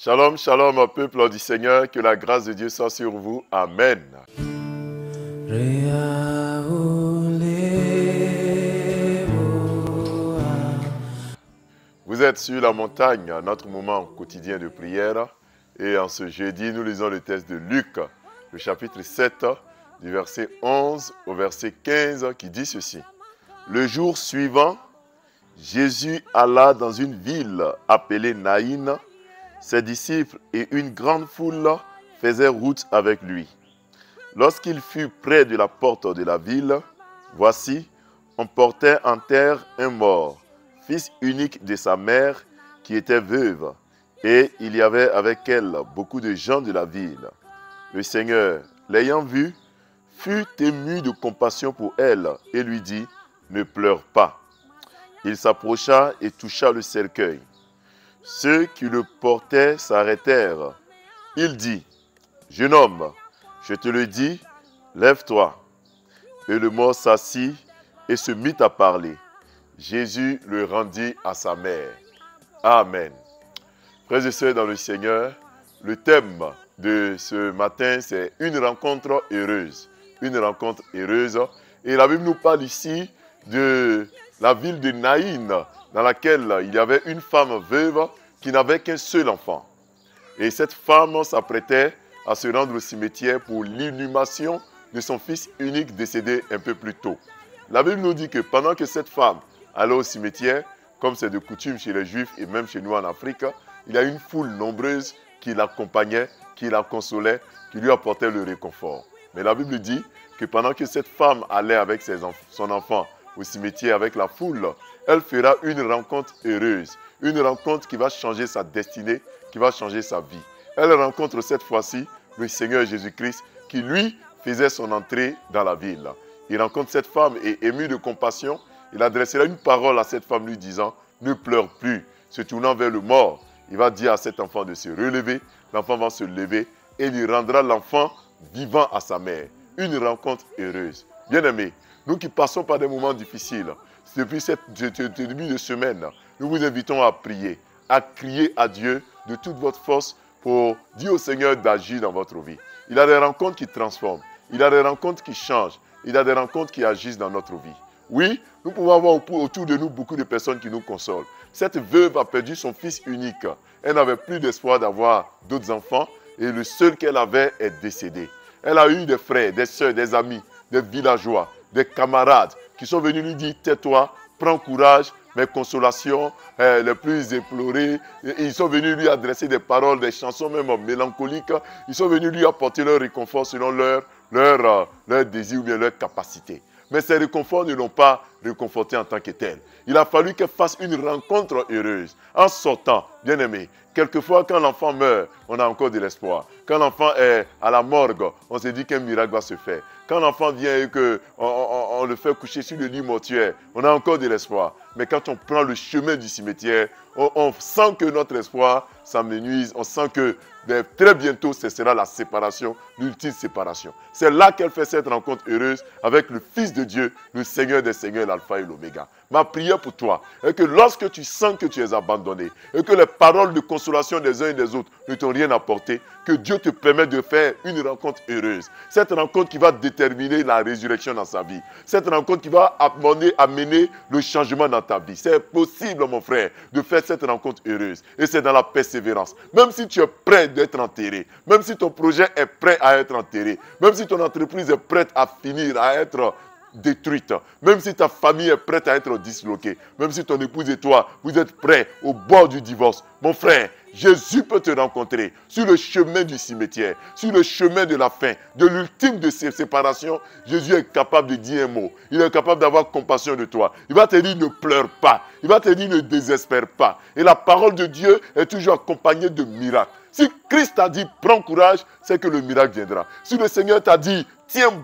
Shalom, shalom, peuple du Seigneur, que la grâce de Dieu soit sur vous. Amen. Vous êtes sur la montagne, notre moment quotidien de prière. Et en ce jeudi, nous lisons le texte de Luc, le chapitre 7, du verset 11 au verset 15, qui dit ceci. Le jour suivant, Jésus alla dans une ville appelée Naïn. Ses disciples et une grande foule faisaient route avec lui. Lorsqu'il fut près de la porte de la ville, voici, on portait en terre un mort, fils unique de sa mère, qui était veuve, et il y avait avec elle beaucoup de gens de la ville. Le Seigneur, l'ayant vue, fut ému de compassion pour elle et lui dit, « Ne pleure pas. » Il s'approcha et toucha le cercueil. Ceux qui le portaient s'arrêtèrent. Il dit, « Jeune homme, je te le dis, lève-toi. » Et le mort s'assit et se mit à parler. Jésus le rendit à sa mère. Amen. Frères et sœurs dans le Seigneur, le thème de ce matin, c'est une rencontre heureuse. Une rencontre heureuse. Et la Bible nous parle ici de la ville de Naïn, dans laquelle il y avait une femme veuve qui n'avait qu'un seul enfant. Et cette femme s'apprêtait à se rendre au cimetière pour l'inhumation de son fils unique décédé un peu plus tôt. La Bible nous dit que pendant que cette femme allait au cimetière, comme c'est de coutume chez les Juifs et même chez nous en Afrique, il y a une foule nombreuse qui l'accompagnait, qui la consolait, qui lui apportait le réconfort. Mais la Bible dit que pendant que cette femme allait avec son enfant au cimetière avec la foule, elle fera une rencontre heureuse, une rencontre qui va changer sa destinée, qui va changer sa vie. Elle rencontre cette fois-ci le Seigneur Jésus-Christ qui lui faisait son entrée dans la ville. Il rencontre cette femme et ému de compassion, il adressera une parole à cette femme lui disant « Ne pleure plus », se tournant vers le mort. Il va dire à cet enfant de se relever, l'enfant va se lever et il rendra l'enfant vivant à sa mère. Une rencontre heureuse. Bien-aimés, nous qui passons par des moments difficiles, depuis ce début de semaine, nous vous invitons à prier, à crier à Dieu de toute votre force pour dire au Seigneur d'agir dans votre vie. Il a des rencontres qui transforment, il a des rencontres qui changent, il a des rencontres qui agissent dans notre vie. Oui, nous pouvons avoir autour de nous beaucoup de personnes qui nous consolent. Cette veuve a perdu son fils unique. Elle n'avait plus d'espoir d'avoir d'autres enfants et le seul qu'elle avait est décédé. Elle a eu des frères, des soeurs, des amis, des villageois, des camarades qui sont venus lui dire « Tais-toi, prends courage, mes consolations les plus éplorées. » Ils sont venus lui adresser des paroles, des chansons même mélancoliques. Ils sont venus lui apporter leur réconfort selon leur désir ou bien leur capacité. Mais ces réconforts ne l'ont pas réconforté en tant que tel. Il a fallu qu'elle fasse une rencontre heureuse. En sortant, bien aimé, quelquefois quand l'enfant meurt, on a encore de l'espoir. Quand l'enfant est à la morgue, on se dit qu'un miracle va se faire. Quand l'enfant vient et qu'on le fait coucher sur le lit mortuaire, on a encore de l'espoir. Mais quand on prend le chemin du cimetière, on sent que notre espoir s'amenuise. On sent que très bientôt, ce sera la séparation, l'ultime séparation. C'est là qu'elle fait cette rencontre heureuse avec le Fils de Dieu, le Seigneur des Seigneurs, l'Alpha et l'Oméga. Ma prière pour toi est que lorsque tu sens que tu es abandonné et que les paroles de consolation des uns et des autres ne t'ont rien apporté, que Dieu te permette de faire une rencontre heureuse. Cette rencontre qui va déterminer la résurrection dans sa vie. Cette rencontre qui va amener le changement dans ta vie. C'est possible, mon frère, de faire cette rencontre heureuse. Et c'est dans la persévérance. Même si tu es prêt d'être enterré, même si ton projet est prêt à être enterré, même si ton entreprise est prête à finir, à être détruite, même si ta famille est prête à être disloquée, même si ton épouse et toi, vous êtes prêts au bord du divorce, mon frère, Jésus peut te rencontrer sur le chemin du cimetière, sur le chemin de la fin, de l'ultime de ces séparations. Jésus est capable de dire un mot. Il est capable d'avoir compassion de toi. Il va te dire ne pleure pas. Il va te dire ne désespère pas. Et la parole de Dieu est toujours accompagnée de miracles. Si Christ t'a dit prends courage, c'est que le miracle viendra. Si le Seigneur t'a dit tiens bon,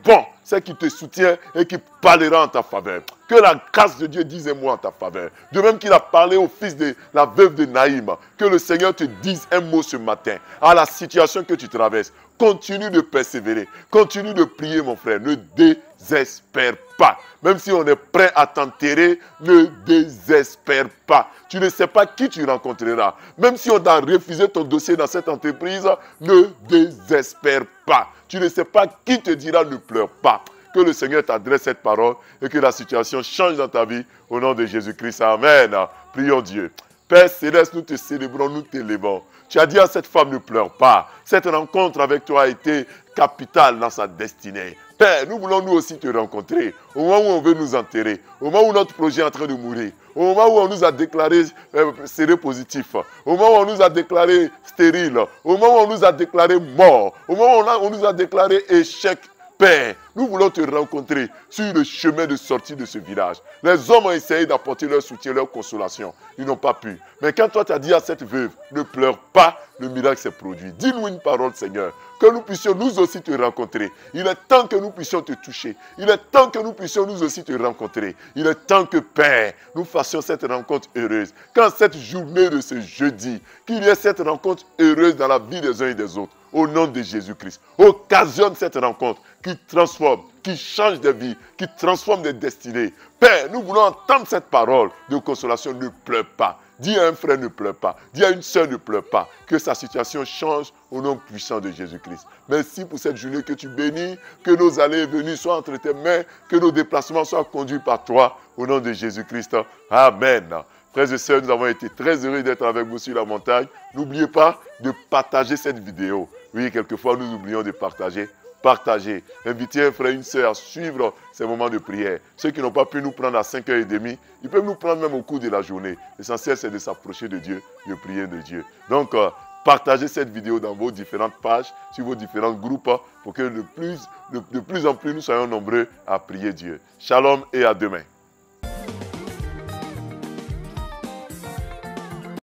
celle qui te soutient et qui parlera en ta faveur. Que la grâce de Dieu dise un mot en ta faveur. De même qu'il a parlé au fils de la veuve de Naïm, que le Seigneur te dise un mot ce matin à la situation que tu traverses. Continue de persévérer, continue de prier mon frère, ne désespère pas. Même si on est prêt à t'enterrer, ne désespère pas. Tu ne sais pas qui tu rencontreras. Même si on t'a refusé ton dossier dans cette entreprise, ne désespère pas. Tu ne sais pas qui te dira ne pleure pas. Que le Seigneur t'adresse cette parole et que la situation change dans ta vie au nom de Jésus-Christ. Amen. Prions Dieu. Père Céleste, nous te célébrons, nous t'élevons. Tu as dit à cette femme, ne pleure pas. Cette rencontre avec toi a été capitale dans sa destinée. Père, nous voulons nous aussi te rencontrer. Au moment où on veut nous enterrer. Au moment où notre projet est en train de mourir. Au moment où on nous a déclaré séropositif. Au moment où on nous a déclaré stérile. Au moment où on nous a déclaré mort. Au moment où on nous a déclaré échec. Père, nous voulons te rencontrer sur le chemin de sortie de ce village. Les hommes ont essayé d'apporter leur soutien, leur consolation. Ils n'ont pas pu. Mais quand toi tu as dit à cette veuve, ne pleure pas, le miracle s'est produit. Dis-nous une parole, Seigneur, que nous puissions nous aussi te rencontrer. Il est temps que nous puissions te toucher. Il est temps que nous puissions nous aussi te rencontrer. Il est temps que, Père, nous fassions cette rencontre heureuse. Quand cette journée de ce jeudi, qu'il y ait cette rencontre heureuse dans la vie des uns et des autres. Au nom de Jésus-Christ. Occasionne cette rencontre qui transforme, qui change des vies, qui transforme des destinées. Père, nous voulons entendre cette parole de consolation. Ne pleure pas. Dis à un frère ne pleure pas. Dis à une sœur ne pleure pas. Que sa situation change au nom puissant de Jésus-Christ. Merci pour cette journée que tu bénis. Que nos allées et venues soient entre tes mains. Que nos déplacements soient conduits par toi. Au nom de Jésus-Christ. Amen. Frères et sœurs, nous avons été très heureux d'être avec vous sur la montagne. N'oubliez pas de partager cette vidéo. Oui, quelquefois, nous oublions de partager. Partagez. Invitez un frère, une sœur à suivre ces moments de prière. Ceux qui n'ont pas pu nous prendre à 5h30, ils peuvent nous prendre même au cours de la journée. L'essentiel, c'est de s'approcher de Dieu, de prier de Dieu. Donc, partagez cette vidéo dans vos différentes pages, sur vos différents groupes, pour que de plus en plus, nous soyons nombreux à prier Dieu. Shalom et à demain.